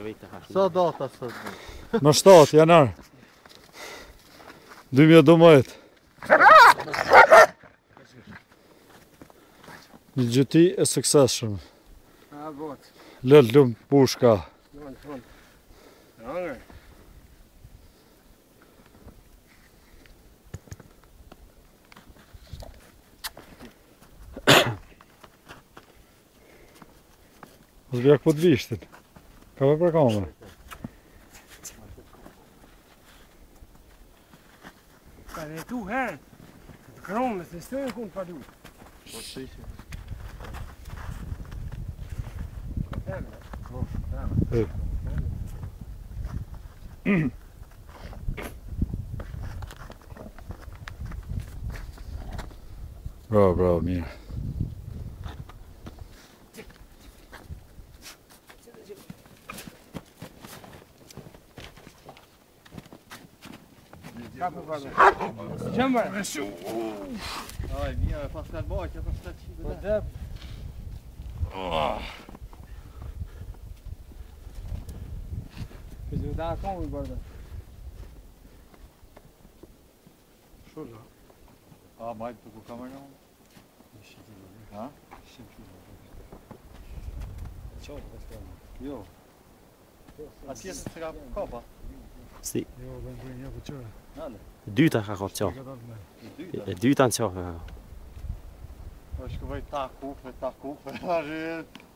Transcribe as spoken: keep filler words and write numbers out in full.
Sa data sot. Më shtatë janar. dy mijë e dhjetë. Një gjyti e suksesshëm. Ja, gott. Lëll lum pushka. Långt från. Ja, nej. Mos bjak po të vishtin. Ka me për kamera. Ja, det är to här. Krånglet, det står en kon på du. Bra, bra, mirë. Kaffe bara. Känn bara. Aj, vi har fastnat bak, jag har fastnat Och där. där. Precis, där kommer vi bara. Şurada. A, majtë të ku kamera? Ha? Çabuk bakalım. Jo. Atje se ka kapa. Si. Jo, dhe në një për qëra. E dyta ka qenë çao. E dyta në çao. Po shkoj ta kufe, ta kufe.